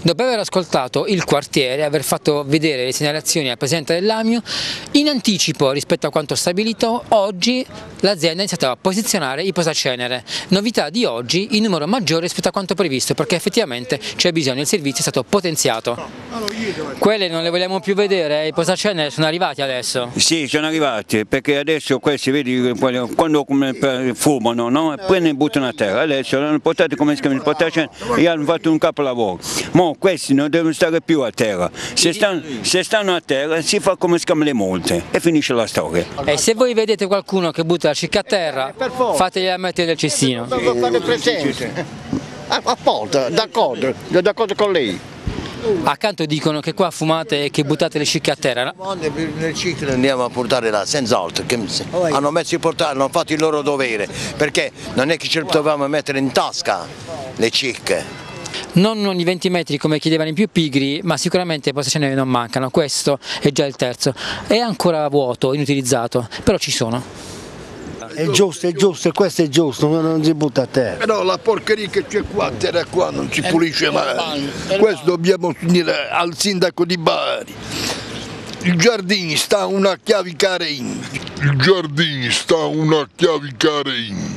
Dopo aver ascoltato il quartiere e aver fatto vedere le segnalazioni al presidente dell'AMIU, in anticipo rispetto a quanto stabilito, oggi l'azienda ha iniziato a posizionare i posacenere. Novità di oggi, in numero maggiore rispetto a quanto previsto, perché effettivamente c'è bisogno, il servizio è stato potenziato. Quelle non le vogliamo più vedere, i posacenere sono arrivati adesso? Sì, sono arrivati, perché adesso questi, vedi, quando fumano, no? Poi ne buttano a terra, adesso l'hanno portato come si chiama il posacenere e hanno fatto un capolavoro. Ma questi non devono stare più a terra, se stanno a terra si fa come si chiama le multe e finisce la storia. E se voi vedete qualcuno che butta la cicca a terra, fategli mettere nel cestino. Fate presente. Apposta, d'accordo con lei. Accanto dicono che qua fumate e che buttate le cicche a terra. Le cicche le andiamo a portare là, senz'altro. Hanno fatto il loro dovere, perché non è che ce le dovevamo mettere in tasca le cicche. Non ogni 20 metri come chiedevano i più pigri, ma sicuramente i posaceneri non mancano, questo è già il terzo. È ancora vuoto, inutilizzato, però ci sono. È giusto, questo è giusto, non si butta a terra. Però la porcheria che c'è qua a terra qua non si pulisce mai. Questo dobbiamo finire al sindaco di Bari. Il giardino sta una chiavicare in.